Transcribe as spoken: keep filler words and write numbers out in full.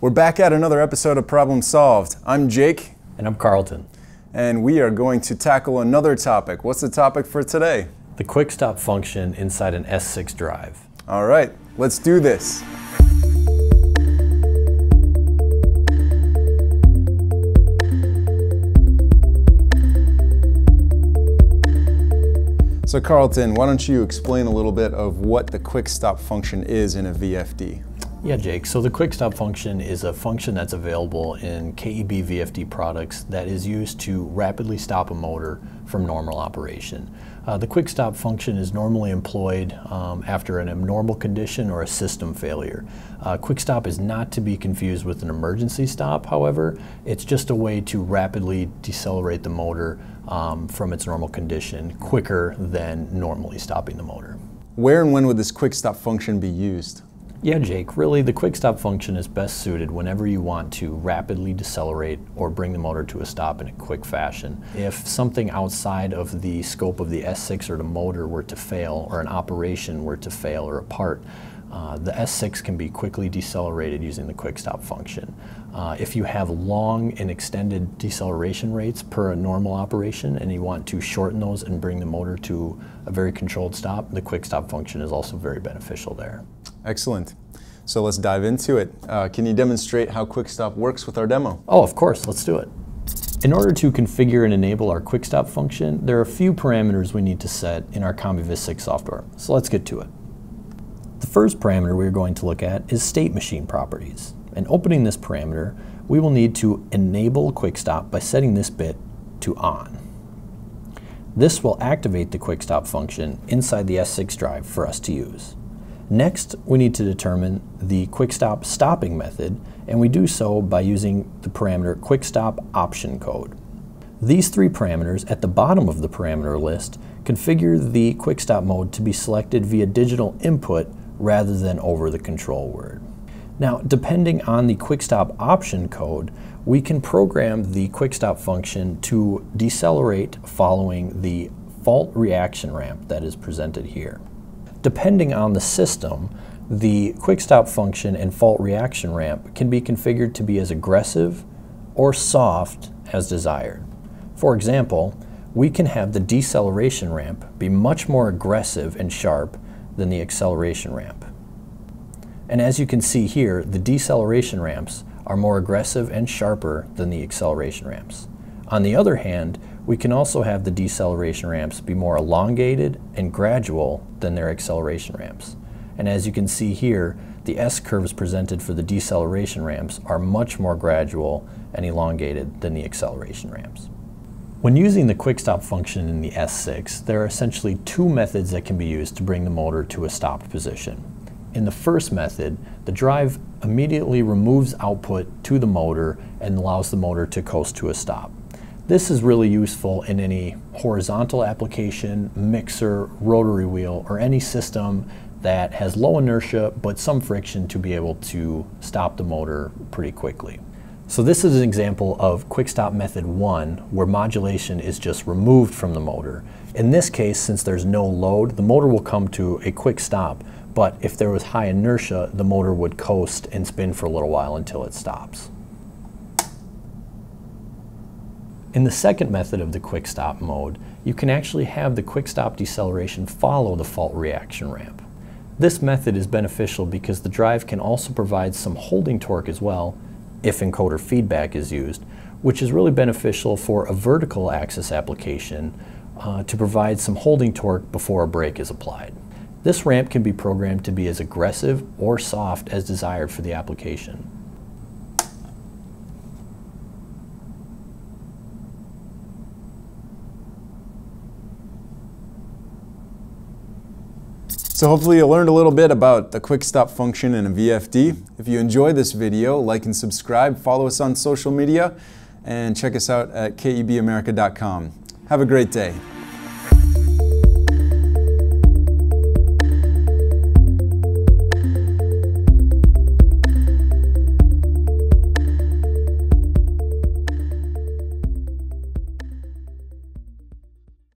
We're back at another episode of Problem Solved. I'm Jake. And I'm Carlton. And we are going to tackle another topic. What's the topic for today? The quick stop function inside an S six drive. All right, let's do this. So Carlton, why don't you explain a little bit of what the quick stop function is in a V F D? Yeah, Jake. So the quick stop function is a function that's available in K E B V F D products that is used to rapidly stop a motor from normal operation. Uh, the quick stop function is normally employed um, after an abnormal condition or a system failure. Uh, quick stop is not to be confused with an emergency stop, however. It's just a way to rapidly decelerate the motor um, from its normal condition quicker than normally stopping the motor. Where and when would this quick stop function be used? Yeah, Jake, really the quick stop function is best suited whenever you want to rapidly decelerate or bring the motor to a stop in a quick fashion. If something outside of the scope of the S six or the motor were to fail, or an operation were to fail or a part, uh, the S six can be quickly decelerated using the quick stop function. Uh, if you have long and extended deceleration rates per a normal operation and you want to shorten those and bring the motor to a very controlled stop, the quick stop function is also very beneficial there. Excellent. So let's dive into it. Uh, can you demonstrate how quick stop works with our demo? Oh, of course, let's do it. In order to configure and enable our quick stop function, there are a few parameters we need to set in our CombiVis six software. So let's get to it. The first parameter we're going to look at is state machine properties. And opening this parameter, we will need to enable quick stop by setting this bit to on. This will activate the quick stop function inside the S six drive for us to use. Next, we need to determine the quick stop stopping method, and we do so by using the parameter quick stop option code. These three parameters at the bottom of the parameter list configure the quick stop mode to be selected via digital input rather than over the control word. Now, depending on the quick stop option code, we can program the quick stop function to decelerate following the fault reaction ramp that is presented here. Depending on the system, the quick stop function and fault reaction ramp can be configured to be as aggressive or soft as desired. For example, we can have the deceleration ramp be much more aggressive and sharp than the acceleration ramp. And as you can see here, the deceleration ramps are more aggressive and sharper than the acceleration ramps. On the other hand, we can also have the deceleration ramps be more elongated and gradual than their acceleration ramps. And as you can see here, the S-curves presented for the deceleration ramps are much more gradual and elongated than the acceleration ramps. When using the quick stop function in the S six, there are essentially two methods that can be used to bring the motor to a stopped position. In the first method, the drive immediately removes output to the motor and allows the motor to coast to a stop. This is really useful in any horizontal application, mixer, rotary wheel, or any system that has low inertia but some friction to be able to stop the motor pretty quickly. So this is an example of quick stop method one, where modulation is just removed from the motor. In this case, since there's no load, the motor will come to a quick stop, but if there was high inertia, the motor would coast and spin for a little while until it stops. In the second method of the quick stop mode, you can actually have the quick stop deceleration follow the fault reaction ramp. This method is beneficial because the drive can also provide some holding torque as well, if encoder feedback is used, which is really beneficial for a vertical axis application uh, to provide some holding torque before a brake is applied. This ramp can be programmed to be as aggressive or soft as desired for the application. So hopefully you learned a little bit about the quick stop function in a V F D. If you enjoyed this video, like and subscribe, follow us on social media, and check us out at K E B America dot com. Have a great day.